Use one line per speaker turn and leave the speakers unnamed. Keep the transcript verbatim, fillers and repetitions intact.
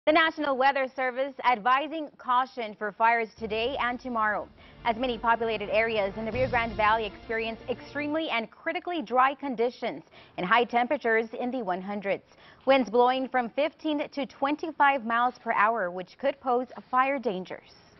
The National Weather Service advising caution for fires today and tomorrow, as many populated areas in the Rio Grande Valley experience extremely and critically dry conditions and high temperatures in the hundreds. Winds blowing from fifteen to twenty-five miles per hour, which could pose fire dangers.